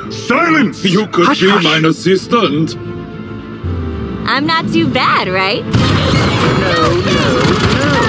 Silence! You could Hush, be hush. my assistant. I'm not too bad, right? No, no, no.